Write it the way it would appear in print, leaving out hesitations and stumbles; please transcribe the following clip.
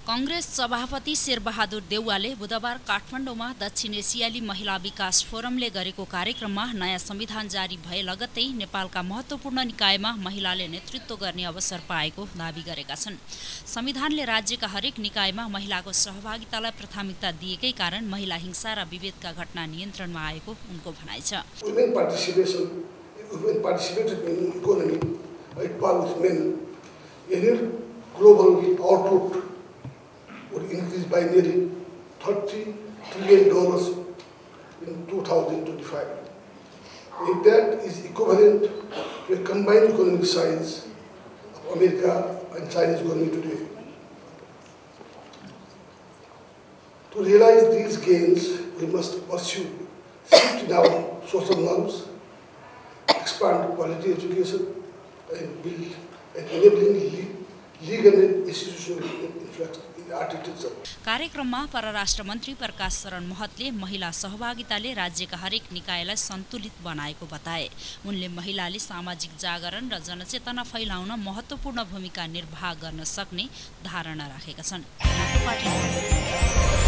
कांग्रेस सभापति शेरबहादुर देउवाले बुधबार काठमाडौँमा दक्षिण एसियाली महिला विकास फोरमले गरेको कार्यक्रममा नयाँ संविधान जारी भए लगत्तै नेपालका महत्त्वपूर्ण निकायमा महिलाले नेतृत्व गर्ने अवसर पाएको दावी गरेका छन्। संविधानले राज्यका हरेक निकायमा महिलाको सहभागितालाई प्राथमिकता दिएकै कारण महिला हिंसा र विभेदका घटना नियन्त्रणमा आएको उनको भनाइ छ। would increase by nearly $30 trillion in 2025. If that is equivalent to a combined economic size of America and Chinese economy today. To realize these gains, we must pursue shift down social norms, expand quality education, and build an enabling legal and institutional infrastructure. कार्यक्रममा परराष्ट्र मन्त्री प्रकाश शरण महतले महिला सहभागिताले राज्यका हरेक निकायलाई सन्तुलित बनाएको बताए। उनले महिलाले सामाजिक जागरण र जनचेतना फैलाउन महत्त्वपूर्ण भूमिका निर्वाह गर्न सक्ने धारणा राखेका छन्।